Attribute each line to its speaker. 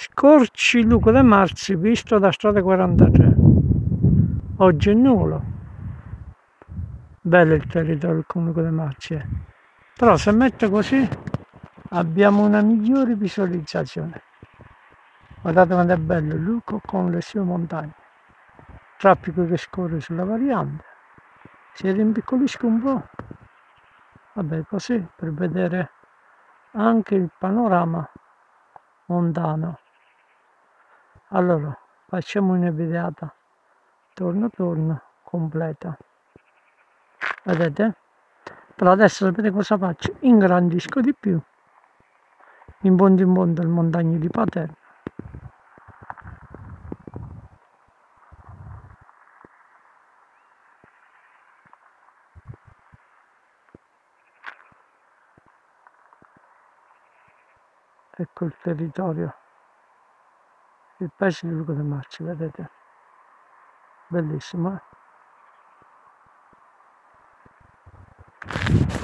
Speaker 1: Scorci Luco de Marzi visto da strada 43. Oggi è nulo. Bello il territorio del Comune de Marzi. Però se mette così abbiamo una migliore visualizzazione. Guardate quanto è bello Luco con le sue montagne. Traffico che scorre sulla variante. Si rimpiccolisce un po'. Vabbè, così per vedere anche il panorama montano. Allora, facciamo una videata torno completa. Vedete? Però adesso sapete cosa faccio? Ingrandisco di più. In fondo il montagno di Paterno. Ecco il territorio, il paese di Luco de Marzi, vedete? Bellissimo, eh?